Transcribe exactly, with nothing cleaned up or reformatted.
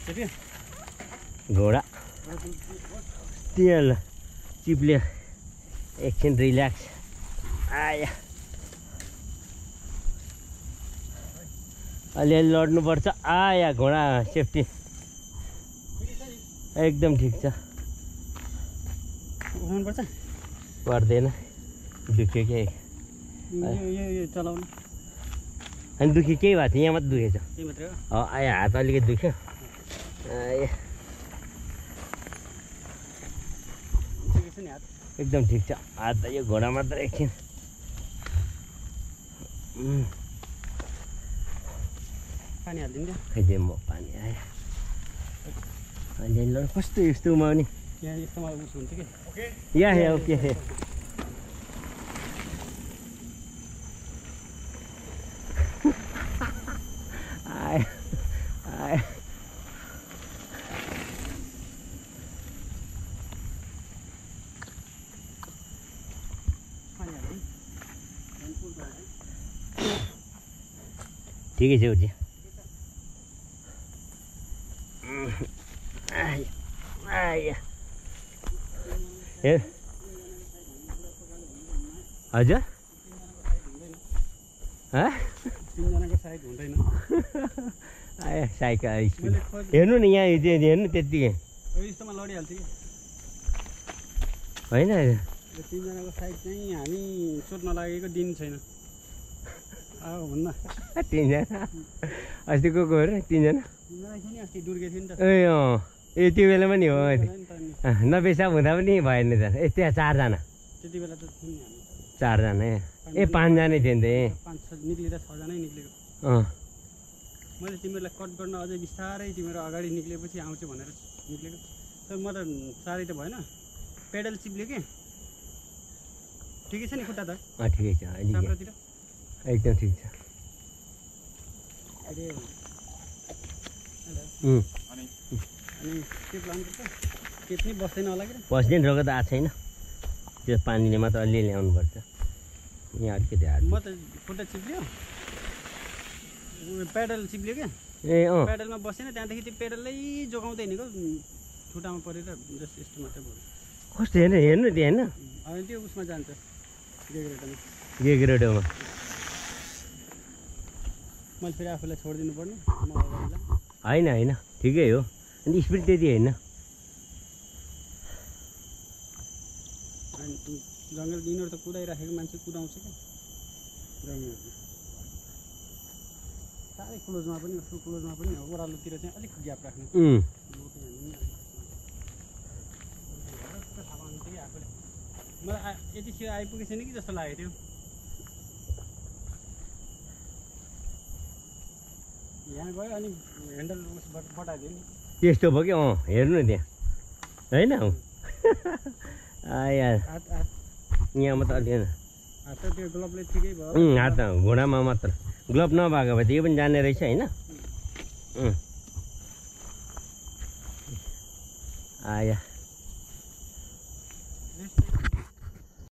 घोडा तेल चिप्ले एकछिन रिल्याक्स आया अलिअलि लड्नुपर्छ आया घोडा सेफ्टी एकदम ठिक छ पर्दैन दुख्यो के अनि दुख्यो केही भएको थियो यहाँ मात्रै दुखेछ आया हात अलिकति दुख्यो आया एकदम ठिक छ हात त यो घोडा मात्र एकछिन पानी हालिदिनु खाइदिएँ म पानी आयो अलि अलि कस्तो यस्तोमा पनि यहाँ यस्तोमा उस हुन्छ कि या या ओके आयो आयो ठिकै छ उजी हजुर तिनजनाको साइड हुँदैन आयो साइकल स्पिड हेर्नु नि यहाँ हेर्नु त्यत्तिकै यस्तोमा लडिहाल्छ कि होइन तिनजनाको साइड चाहिँ हामी सोध्न लागेको दिन छैन अब भन्न तिनजना अस्ति को को अरे तिनजना अस्ति डुर्के थियो नि त ए अँ ए त्यो बेलामा नि हो नपेसाब हुँदा पनि भएन त ए त्यहाँ चारजना त्यति बेला त थियौँ नि हामी चारजना ए ए पाँचजनै थियो नि त ए पाँच छ निक्लिँदा छजना निक्लेको अँ मैले तिमीहरूलाई कट गर्न अझै बिस्तारै तिमीहरू अगाडि निक्लेपछि आउँछु भनेर निक्लेको तर म त साह्रै त भएन पेडल चिप्ल्यो कि ठिकै छ नि खुट्टा त अँ ठिकै छ अहिले साम्रोतिर एकदम ठिक छ अहिले अनि के प्लान गर्छ के पनि बस्दैन होला कि बस्ने रोग त आएको छैन त्यो पानीले मात्र अलि ल्याउनुपर्छ यहाँ अलिकति हात म त खुट्टा चिप्ल्यो पेडल चिप्ल्यो क्या ए अँ पेडलमा बसेन त्यहाँदेखि त्यो पेडलै जोगाउँदै हिँडेको खुट्टामा परेर जस्ट यस्तो मात्रै भयो कस्तो हेर्नु हेर्नु त्यो होइन अनि त्यो उसमा जान्छ गेग्रेटोमा गेग्रेटोमा मैले फेरि आफूलाई छोडिदिनु पर्ने म होइन होइन ठिकै हो अनि स्पिड त्यति होइन अनि जङ्गल यिनीहरू त कुदाइराखेको मान्छे कुदाउँछ क्या जङ्गल साह्रै क्लोजमा पनि उसको क्लोजमा पनि ओह्रालोतिर चाहिँ अलिक ग्याप राख्नु मलाई यति छिटो आइपुगेको छैन कि जस्तो लागेको थियो यहाँ गयो अनि ह्यान्डल उसबाट बटाइदियो नि त्यस्तो भयो कि अँ हेर्नु न त्यहाँ होइन आया हात हात यहाँ मात्र अलि हात त त्यो ग्लोभले ठिकै भयो हात घोडामा मात्र ग्लोभ नभएको भए त यो पनि जाने रहेछ होइन आया